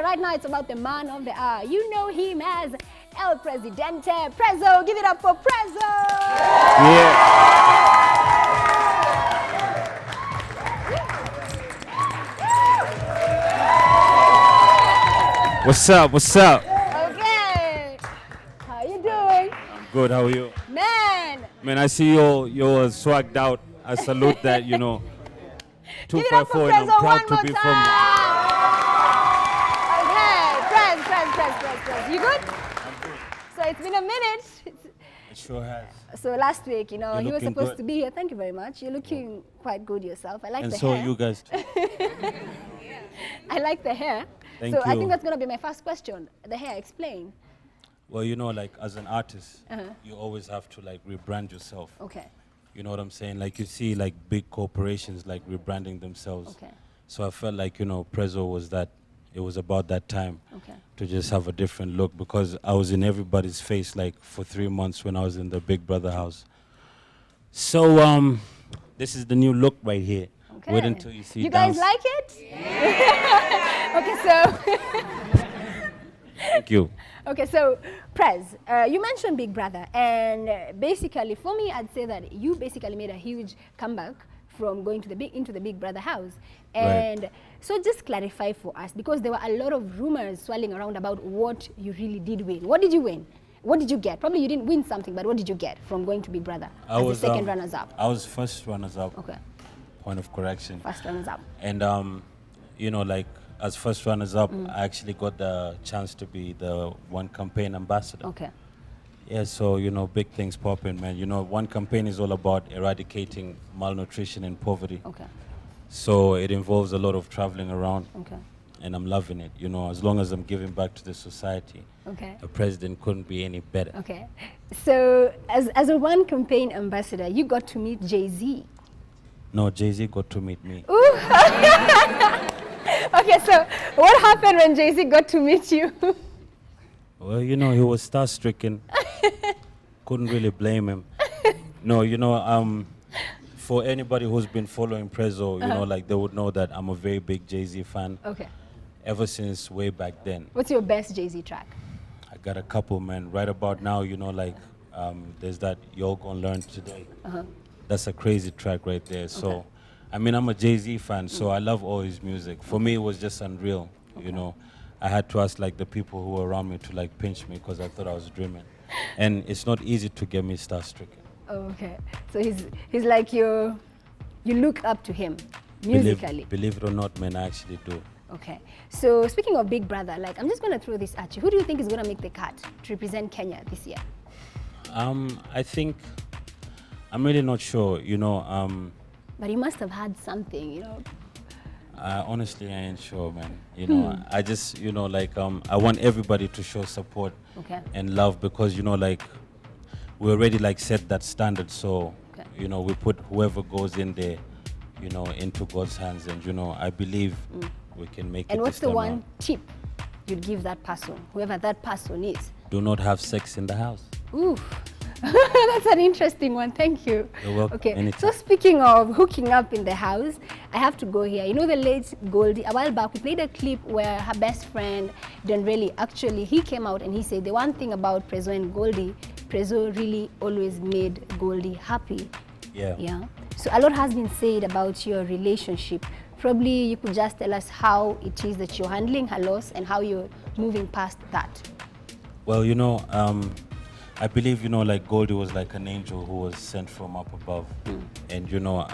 right now it's about the man of the hour. You know him as El Presidente. Prezzo, give it up for Prezzo! Yeah. What's up? What's up? Okay. How you doing? I'm good. How are you? Man, I see you're swagged out. I salute that, you know. give it up for 254, and I'm Prezzo proud one to more be time. Okay, Prez. You good? I'm good. So it's been a minute. It sure has. So last week, you know, You're he was looking supposed good. to be here. Thank you very much. You're looking quite good yourself. I like And the so hair. you guys too. I like the hair. Thank so I you. think that's going to be my first question. The hair, explain. Well, you know, like as an artist, you always have to like rebrand yourself. Okay. You know what I'm saying? Like you see like big corporations like rebranding themselves. Okay. So I felt like, you know, Prezzo was that, it was about that time Okay. to just have a different look, because I was in everybody's face like for 3 months when I was in the Big Brother house. So this is the new look right here. Okay. Wait until you see You guys dance. like it? Yeah. Okay, so Thank you. okay, so Prez, you mentioned Big Brother, and basically for me, I'd say that you basically made a huge comeback from going to into the Big Brother house. And so just clarify for us, because there were a lot of rumors swirling around about what you really did win. What did you win? What did you get? Probably you didn't win something, but what did you get from going to Big Brother as the second runners-up? I was first runners-up. Okay, Point of correction. first runners-up. And you know, like as first runners-up, I actually got the chance to be the One Campaign ambassador. Okay. Yeah, so, you know, big things popping, man. You know, One Campaign is all about eradicating malnutrition and poverty. Okay. So it involves a lot of traveling around, Okay. and I'm loving it. You know, as long as I'm giving back to the society, Okay. a president couldn't be any better. Okay. So as a One Campaign ambassador, you got to meet Jay-Z. No, Jay-Z got to meet me. Ooh. Okay, so what happened when Jay-Z got to meet you? Well, you know, he was star-stricken. Couldn't really blame him. No, you know, for anybody who's been following Prezzo, you know, like they would know that I'm a very big Jay-Z fan. Okay. Ever since way back then. What's your best Jay-Z track? I got a couple, man. Right about now, you know, like there's that You're Gonna Learn Today. That's a crazy track right there. So, I mean, I'm a Jay-Z fan, so I love all his music. For me, it was just unreal, you know. I had to ask like the people who were around me to like pinch me because I thought I was dreaming. And it's not easy to get me star-stricken. Okay. So he's like you look up to him musically. Believe it or not, man, I actually do. Okay. So speaking of Big Brother, like I'm just going to throw this at you. Who do you think is going to make the cut to represent Kenya this year? I think, I'm really not sure, you know. But you must have had something, you know. Honestly, I ain't sure, man. You know, I just, you know, like, I want everybody to show support and love, because, you know, like, we already, like, set that standard. So, you know, we put whoever goes in there, you know, into God's hands. And, you know, I believe we can make it. And what's this the time one around. tip you'd give that person, whoever that person is? Do not have sex in the house. Ooh. That's an interesting one. Thank you. You're welcome. Okay. Anytime. So speaking of hooking up in the house, I have to go here. You know the late Goldie, a while back we played a clip where her best friend Denreli, actually he came out and he said the one thing about Prezzo and Goldie, Prezzo really always made Goldie happy. Yeah. Yeah. So a lot has been said about your relationship. Probably you could just tell us how it is that you're handling her loss and how you're moving past that. Well, you know, I believe, you know, like Goldie was like an angel who was sent from up above. And, you know,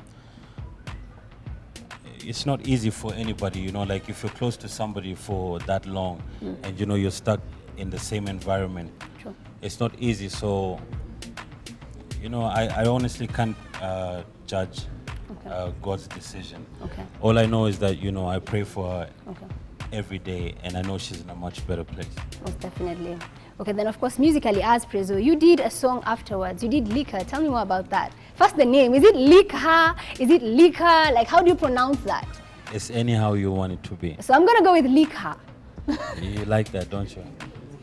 it's not easy for anybody, you know, like if you're close to somebody for that long and, you know, you're stuck in the same environment, it's not easy. So, you know, I honestly can't judge God's decision. All I know is that, you know, I pray for her every day, and I know she's in a much better place. Most definitely. Okay, then of course, musically as Prezzo, you did a song afterwards. You did Liquor. Tell me more about that. First, the name. Is it Liquor? Is it Liquor? Like, how do you pronounce that? It's anyhow you want it to be. So I'm going to go with Liquor. You like that, don't you?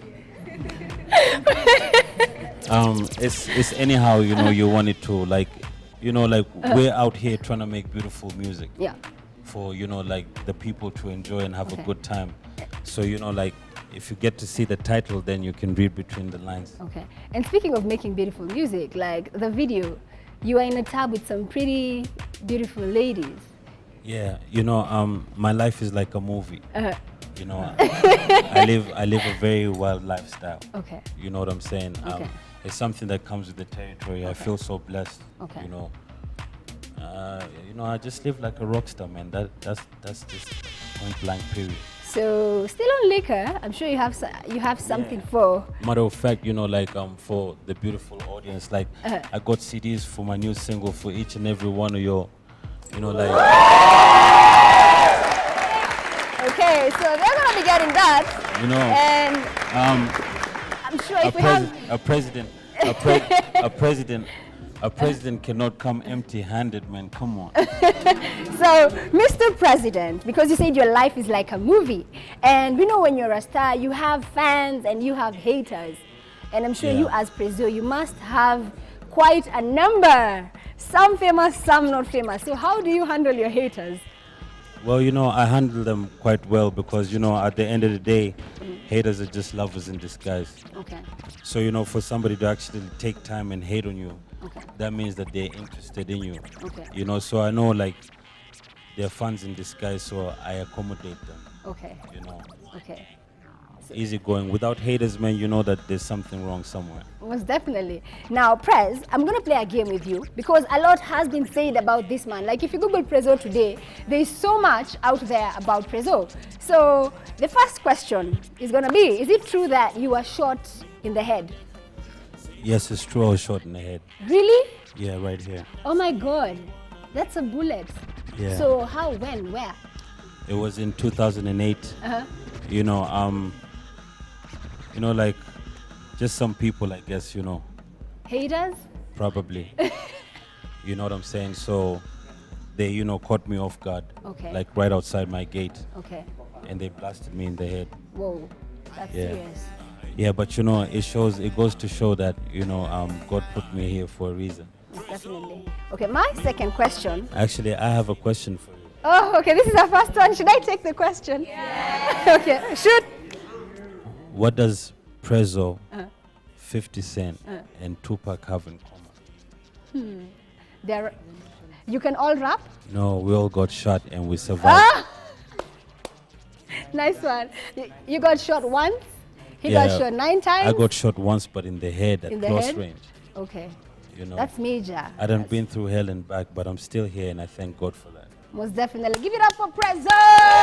It's anyhow, you know, you want it to, like, you know, like we're out here trying to make beautiful music. Yeah. For, you know, like the people to enjoy and have a good time. So, you know, like, if you get to see the title, then you can read between the lines. Okay. And speaking of making beautiful music, like the video, you are in a tub with some pretty beautiful ladies. Yeah, you know, my life is like a movie. You know, I live a very wild lifestyle. Okay. You know what I'm saying? Okay. It's something that comes with the territory. Okay. I feel so blessed. Okay. You know, I just live like a rock star, man. That's just point blank period. So still on liquor, I'm sure you have something for. Matter of fact, you know, like for the beautiful audience, like I got CDs for my new single for each and every one of your, you know, like. Okay, so they're gonna be getting that. You know, and I'm sure if we have a president cannot come empty-handed, man. Come on. So, Mr. President, because you said your life is like a movie, and we know when you're a star, you have fans and you have haters, and I'm sure you as Prezzo, you must have quite a number. Some famous, some not famous. So, how do you handle your haters? Well, you know, I handle them quite well because, you know, at the end of the day, haters are just lovers in disguise. Okay. So, you know, for somebody to actually take time and hate on you, that means that they're interested in you. Okay. You know, so I know, like, they're fans in disguise, so I accommodate them. Okay. You know. Okay. Easy going. Without haters, man, you know that there's something wrong somewhere. Most definitely. Now, Prez, I'm going to play a game with you because a lot has been said about this man. Like, if you Google Prezzo today, there is so much out there about Prezzo. So, the first question is going to be, is it true that you were shot in the head? Yes, it's true. I was shot in the head. Really? Yeah, right here. Oh my God. That's a bullet. Yeah. So, how, when, where? It was in 2008. You know, like, just some people, I guess, you know. Haters? Probably. You know what I'm saying? So they, you know, caught me off guard. Okay. Like right outside my gate. Okay. And they blasted me in the head. Whoa, that's serious. Yeah, but you know, it goes to show that, you know, God put me here for a reason. Definitely. Okay, my second question. Actually, I have a question for you. Oh, okay, this is our first one. Should I take the question? Yeah. Okay, shoot. What does Prezzo, 50 Cent, and Tupac have in common? You can all rap? No, we all got shot and we survived. Nice one. You got shot once? He got shot 9 times? I got shot once, but in the head at close range. Okay. You know, that's major. I done been through hell and back, but I'm still here and I thank God for that. Most definitely. Give it up for Prezzo!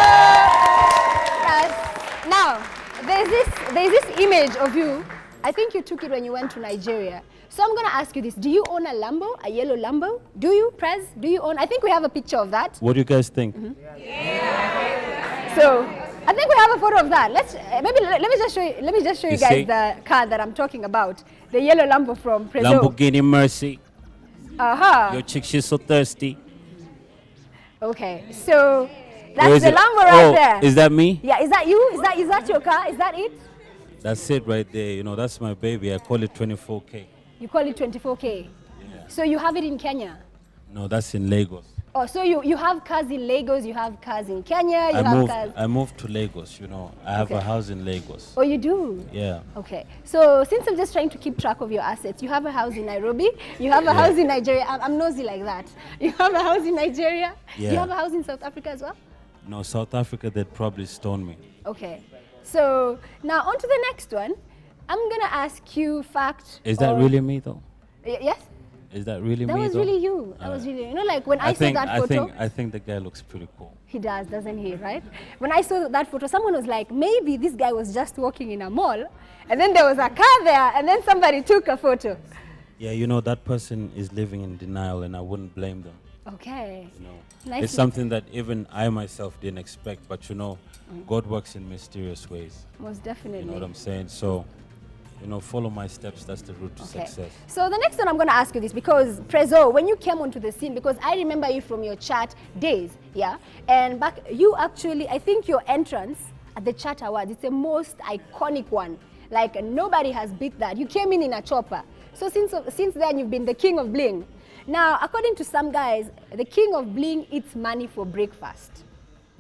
Yes. Now, there's this image of you. I think you took it when you went to Nigeria. So I'm going to ask you this. Do you own a Lambo, a yellow Lambo? Do you, Prez? Do you own? I think we have a picture of that. What do you guys think? Yeah. So I think we have a photo of that. Let me just show you. Let me just show you guys the car that I'm talking about. The yellow Lambo from Prezzo. Lamborghini Mercy. Your chick, she's so thirsty. Okay, so that's the Lambo right there. Is that me? Yeah, is that you? Is that your car? Is that it? That's it right there. You know, that's my baby. I call it 24K. You call it 24K? Yeah. So you have it in Kenya? No, that's in Lagos. Oh, so you have cars in Lagos, you have cars in Kenya, I moved to Lagos, you know. I have a house in Lagos. Oh, you do? Yeah. Okay. So since I'm just trying to keep track of your assets, you have a house in Nairobi, you have a house in Nigeria. I'm nosy like that. You have a house in Nigeria? Yeah. You have a house in South Africa as well? No, South Africa, they'd probably stone me. Okay. So now on to the next one. I'm going to ask you fact. Is that really me though? Yes? Is that really me? That was really you. That was really, you know, like when I saw that photo. I think the guy looks pretty cool. He does, doesn't he, right? When I saw that photo, someone was like, maybe this guy was just walking in a mall, and then there was a car there, and then somebody took a photo. Yeah, you know, that person is living in denial, and I wouldn't blame them. Okay. You know, nice. It's something that even I myself didn't expect, but you know, God works in mysterious ways. Most definitely. You know what I'm saying? So, you know, follow my steps. That's the route to success. So the next one I'm going to ask you this because Prezzo, when you came onto the scene, because I remember you from your Chat days, yeah? And back, you actually, I think your entrance at the Chat Awards, it's the most iconic one. Like nobody has beat that. You came in a chopper. So since then, you've been the king of bling. Now, according to some guys, the king of bling eats money for breakfast.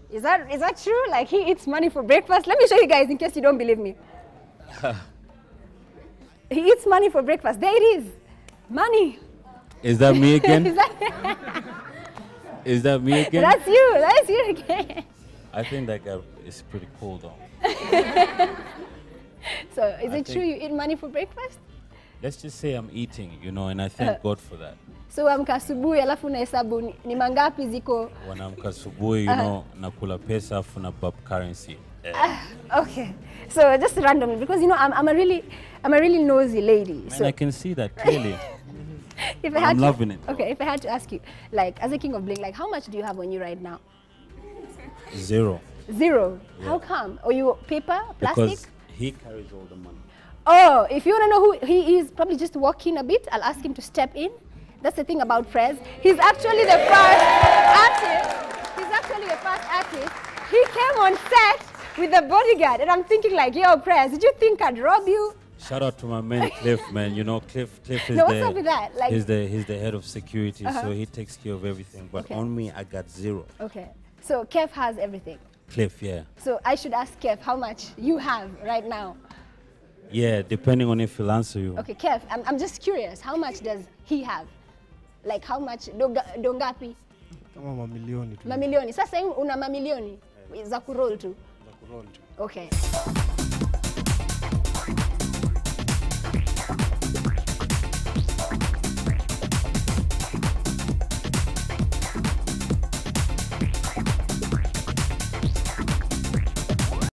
Is that true? Like he eats money for breakfast? Let me show you guys in case you don't believe me. He eats money for breakfast. There it is. Money. Is that me again? Is that me again? That's you. That's you again. I think that guy is pretty cool though. So is it true you eat money for breakfast? Let's just say I'm eating, you know, and I thank God for that. So amka asubuhi alafu unahesabu ni mangapi ziko. Wanaamka asubuhi, you know, nakula pesa afu na bab currency. Okay. So just randomly, because you know I'm a really nosy lady. Man, so I can see that clearly. if I had I'm loving it. Okay, if I had to ask you, like as a king of bling, like how much do you have on you right now? 0. 0. Yeah. How come? Or you paper, plastic? Because he carries all the money. Oh, if you want to know who he is, probably just walk in a bit. I'll ask him to step in. That's the thing about Prez. He's actually the first artist. He came on set with the bodyguard, and I'm thinking like, yo, Prez, did you think I'd rob you? Shout out to my man Cliff, man. You know, Cliff is No, what's up with that? Like, he's the head of security, so he takes care of everything. But on me, I got 0. Okay. So Kev has everything. Cliff, yeah. So I should ask Kev how much you have right now. Yeah, depending on if he'll answer you. Okay, Kev, I'm just curious. How much does he have? Like how much? Dongapi? Kama mamilioni tu. Mamilioni. Sasa hivi una mamilioni za kuroll tu. Za kuroll tu. Okay.